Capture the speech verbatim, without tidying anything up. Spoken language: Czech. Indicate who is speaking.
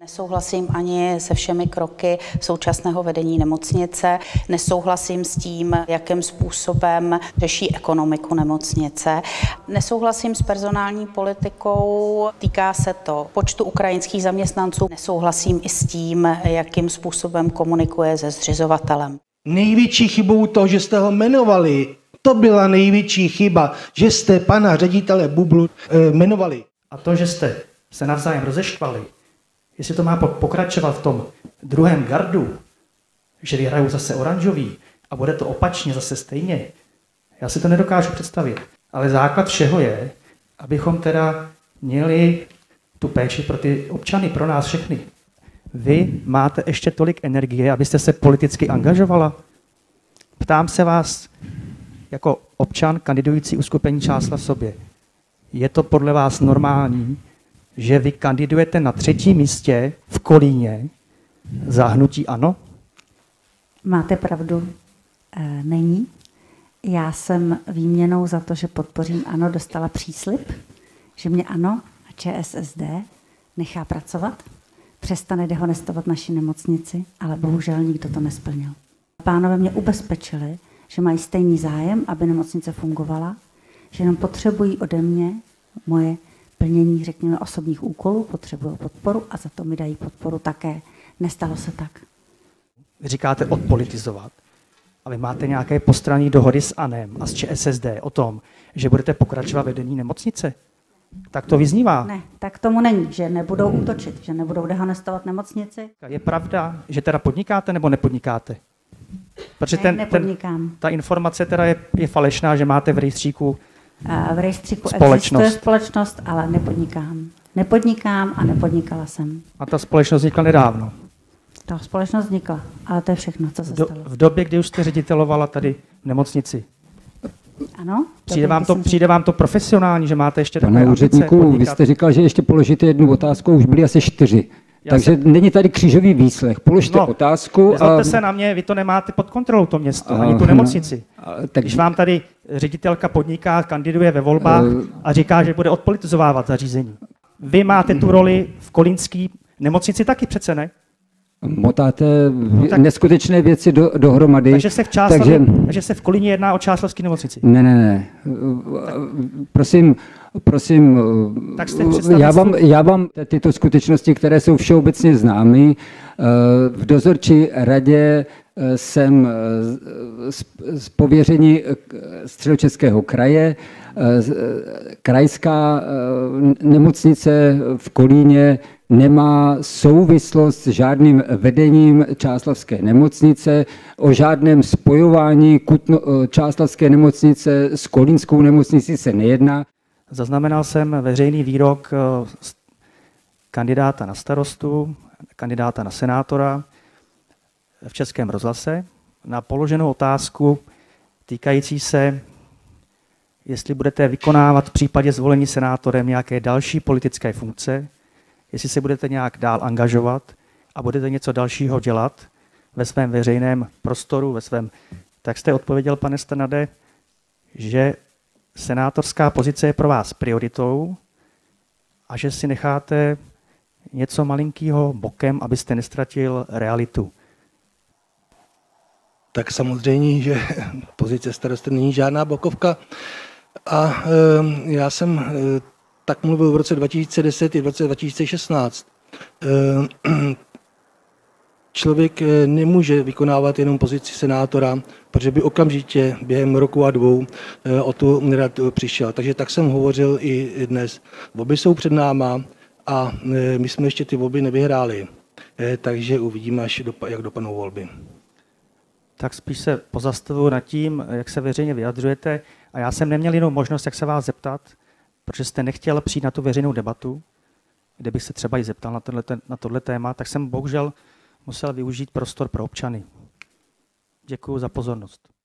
Speaker 1: Nesouhlasím ani se všemi kroky současného vedení nemocnice, nesouhlasím s tím, jakým způsobem řeší ekonomiku nemocnice, nesouhlasím s personální politikou, týká se to počtu ukrajinských zaměstnanců, nesouhlasím i s tím, jakým způsobem komunikuje se zřizovatelem.
Speaker 2: Největší chybou to, že jste ho jmenovali, to byla největší chyba, že jste pana ředitele Bublu e, jmenovali.
Speaker 3: A to, že jste se navzájem rozeštvali, jestli to má pokračovat v tom druhém gardu, že vyhrajou zase oranžový a bude to opačně zase stejně, já si to nedokážu představit. Ale základ všeho je, abychom teda měli tu péči pro ty občany, pro nás všechny. Vy máte ještě tolik energie, abyste se politicky angažovala? Ptám se vás jako občan kandidující uskupení Čáslav sobě. Je to podle vás normální, že vy kandidujete na třetím místě v Kolíně za hnutí ANO?
Speaker 4: Máte pravdu, e, není. Já jsem výměnou za to, že podpořím ANO, dostala příslib, že mě ANO a ČSSD nechá pracovat, přestane dehonestovat naši nemocnici, ale bohužel nikdo to nesplnil. Pánové mě ubezpečili, že mají stejný zájem, aby nemocnice fungovala, že jenom potřebují ode mě moje plnění, řekněme, osobních úkolů, potřebují podporu a za to mi dají podporu také. Nestalo se tak.
Speaker 3: Vy říkáte odpolitizovat, ale máte nějaké postranní dohody s ANem a s ČSSD o tom, že budete pokračovat vedení nemocnice? Tak to vyznívá.
Speaker 4: Ne, tak tomu není, že nebudou útočit, že nebudou dehonestovat nemocnici.
Speaker 3: Je pravda, že teda podnikáte nebo nepodnikáte? Protože
Speaker 4: ne,
Speaker 3: ten,
Speaker 4: nepodnikám.
Speaker 3: ten, ta informace teda je, je falešná, že máte v rejstříku
Speaker 4: A v rejstříku
Speaker 3: společnost.
Speaker 4: existuje společnost, ale nepodnikám. Nepodnikám a nepodnikala jsem.
Speaker 3: A ta společnost vznikla nedávno.
Speaker 4: Ta společnost vznikla, ale to je všechno, co se
Speaker 3: Do,
Speaker 4: stalo.
Speaker 3: v době, kdy už jste ředitelovala tady v nemocnici.
Speaker 4: Ano?
Speaker 3: Přijde vám, to, přijde vám to profesionální, že máte ještě takové
Speaker 5: Pane
Speaker 3: ambice
Speaker 5: úředníku, vy
Speaker 3: podnikat?
Speaker 5: jste říkal, že ještě položíte jednu otázku, už byly asi čtyři.
Speaker 3: Já
Speaker 5: Takže
Speaker 3: jsem...
Speaker 5: není tady křížový výslech. Položte
Speaker 3: no,
Speaker 5: otázku.
Speaker 3: Nezlobte
Speaker 5: A...
Speaker 3: se na mě, vy to nemáte pod kontrolou, to město,
Speaker 5: a...
Speaker 3: ani tu nemocnici.
Speaker 5: A, tak...
Speaker 3: Když vám tady ředitelka podniká, kandiduje ve volbách
Speaker 5: uh...
Speaker 3: a říká, že bude odpolitizovávat zařízení. Vy máte tu roli v kolínské nemocnici taky přece, ne?
Speaker 5: Motáte
Speaker 3: no, tak...
Speaker 5: neskutečné věci do, dohromady.
Speaker 3: Takže se v Čáslavě,
Speaker 5: takže...
Speaker 3: takže se v Kolíně jedná o čáslavské nemocnici.
Speaker 5: Ne, ne, ne. Prosím, prosím,
Speaker 3: tak jste
Speaker 5: já vám, já vám tyto skutečnosti, které jsou všeobecně známy, v dozorčí radě jsem z pověření Středočeského kraje, krajská nemocnice v Kolíně nemá souvislost s žádným vedením Čáslavské nemocnice, o žádném spojování Kutno, Čáslavské nemocnice s kolínskou nemocnicí se nejedná.
Speaker 3: Zaznamenal jsem veřejný výrok kandidáta na starostu, kandidáta na senátora v Českém rozhlase na položenou otázku týkající se, jestli budete vykonávat v případě zvolení senátorem nějaké další politické funkce, jestli se budete nějak dál angažovat a budete něco dalšího dělat ve svém veřejném prostoru, ve svém, tak jste odpověděl, pane Strnade, že senátorská pozice je pro vás prioritou a že si necháte něco malinkého bokem, abyste nestratil realitu.
Speaker 2: Tak samozřejmě, že pozice starosty není žádná bokovka. A e, já jsem e, tak mluvil v roce dva tisíce deset i v roce dva tisíce šestnáct. E, člověk nemůže vykonávat jenom pozici senátora, protože by okamžitě během roku a dvou e, o tu radu přišel. Takže tak jsem hovořil i dnes. Volby jsou před náma a e, my jsme ještě ty volby nevyhráli. E, takže uvidíme, až dopa- jak dopadnou volby.
Speaker 3: Tak spíš se pozastavuji nad tím, jak se veřejně vyjadřujete. A já jsem neměl jinou možnost, jak se vás zeptat, protože jste nechtěl přijít na tu veřejnou debatu, kde bych se třeba i zeptal na tohle, na tohle téma, tak jsem bohužel musel využít prostor pro občany. Děkuji za pozornost.